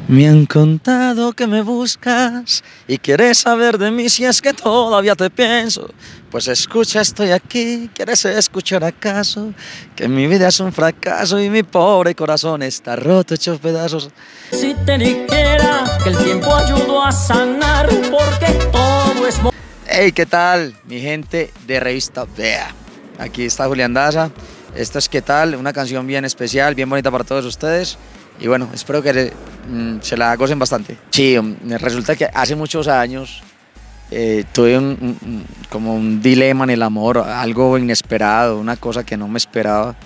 Me han contado que me buscas y quieres saber de mí si es que todavía te pienso. Pues escucha, estoy aquí, ¿quieres escuchar acaso? Que mi vida es un fracaso y mi pobre corazón está roto, hecho pedazos. Si te dijera que el tiempo ayudó a sanar, porque todo es... Hey, ¿qué tal? Mi gente de Revista Vea. Aquí está Julián Daza. Esto es ¿Qué tal? Una canción bien especial, bien bonita para todos ustedes. Y bueno, espero que se la gocen bastante. Sí, resulta que hace muchos años tuve como un dilema en el amor, algo inesperado, una cosa que no me esperaba.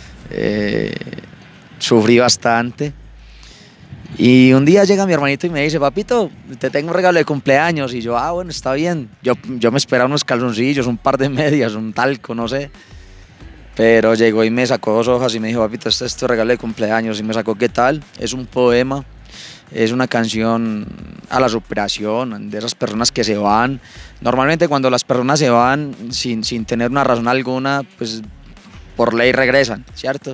Sufrí bastante. Y un día llega mi hermanito y me dice: papito, te tengo un regalo de cumpleaños. Y yo, bueno, está bien. Yo me esperaba unos calzoncillos, un par de medias, un talco, no sé. Pero llegó y me sacó 2 hojas y me dijo: papito, este es tu regalo de cumpleaños. Y me sacó ¿Qué tal? Es un poema, es una canción a la superación de esas personas que se van. Normalmente cuando las personas se van sin tener una razón alguna, pues por ley regresan, ¿cierto?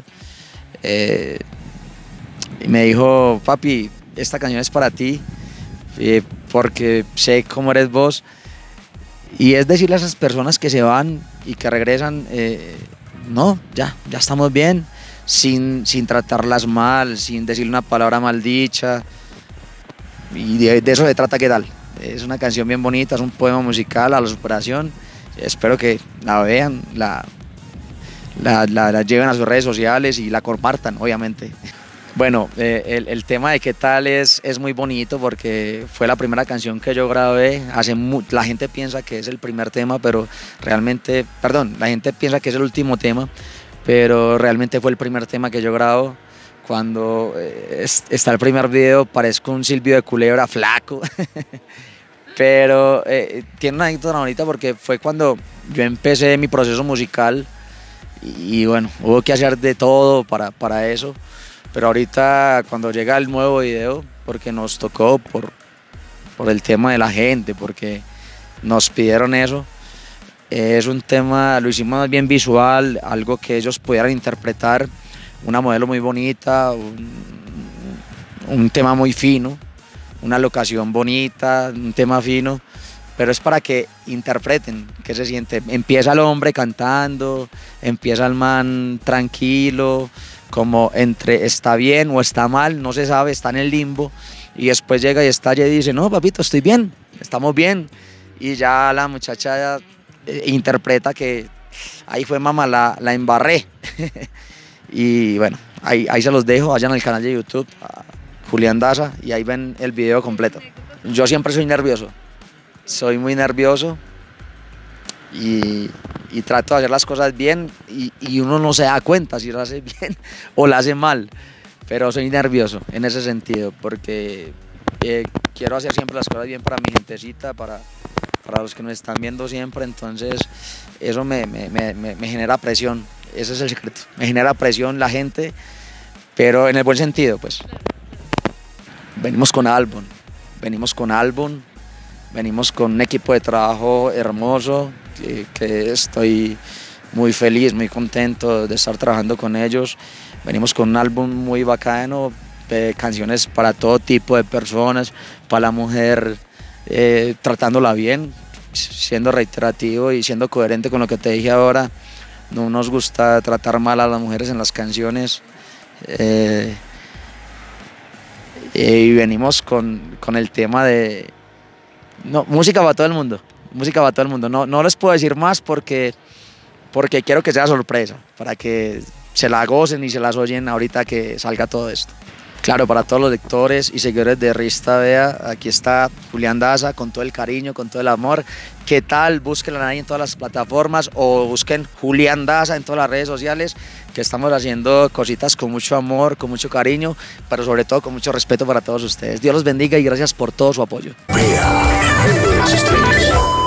Y me dijo: papi, esta canción es para ti, porque sé cómo eres vos. Y es decirle a esas personas que se van y que regresan, no, ya estamos bien, sin tratarlas mal, sin decirle una palabra maldicha. Y de eso se trata ¿Qué tal? Es una canción bien bonita, es un poema musical a la superación. Espero que la vean, la lleven a sus redes sociales y la compartan, obviamente. Bueno, el tema de ¿Qué tal? Es muy bonito porque fue la primera canción que yo grabé. La gente piensa que es el primer tema, pero realmente, perdón, la gente piensa que es el último tema, pero realmente fue el primer tema que yo grabo. Cuando está el primer video, parezco un Silvio de Culebra flaco, pero tiene una anécdota bonita porque fue cuando yo empecé mi proceso musical y bueno, hubo que hacer de todo para eso. Pero ahorita cuando llega el nuevo video, porque nos tocó por el tema de la gente, porque nos pidieron eso, es un tema, lo hicimos más bien visual, algo que ellos pudieran interpretar, una modelo muy bonita, un tema muy fino, una locación bonita, un tema fino, pero es para que interpreten qué se siente. Empieza el hombre cantando, empieza el man tranquilo, como entre está bien o está mal, no se sabe, está en el limbo, y después llega y estalla y dice: no, papito, estoy bien, estamos bien. Y ya la muchacha interpreta que ahí fue, mamá, la embarré. Y bueno, ahí se los dejo, vayan al canal de YouTube, Julián Daza, y ahí ven el video completo. Yo siempre soy nervioso, soy muy nervioso. Y trato de hacer las cosas bien y uno no se da cuenta si lo hace bien o lo hace mal, pero soy nervioso en ese sentido porque quiero hacer siempre las cosas bien para mi gentecita, para los que nos están viendo siempre. Entonces eso me genera presión, ese es el secreto, me genera presión la gente, pero en el buen sentido. Pues venimos con álbum, venimos con un equipo de trabajo hermoso, que estoy muy feliz, muy contento de estar trabajando con ellos. Venimos con un álbum muy bacano, canciones para todo tipo de personas, para la mujer, tratándola bien, siendo reiterativo y siendo coherente con lo que te dije ahora. No nos gusta tratar mal a las mujeres en las canciones. Y venimos con el tema de música para todo el mundo. Música para todo el mundo. No les puedo decir más porque quiero que sea sorpresa, para que se la gocen y se las oyen ahorita que salga todo esto. Claro, para todos los lectores y seguidores de Revista Vea, aquí está Julián Daza con todo el cariño, con todo el amor. ¿Qué tal? Búsquenla ahí en todas las plataformas o busquen Julián Daza en todas las redes sociales, que estamos haciendo cositas con mucho amor, con mucho cariño, pero sobre todo con mucho respeto para todos ustedes. Dios los bendiga y gracias por todo su apoyo. Vea, las estrellas.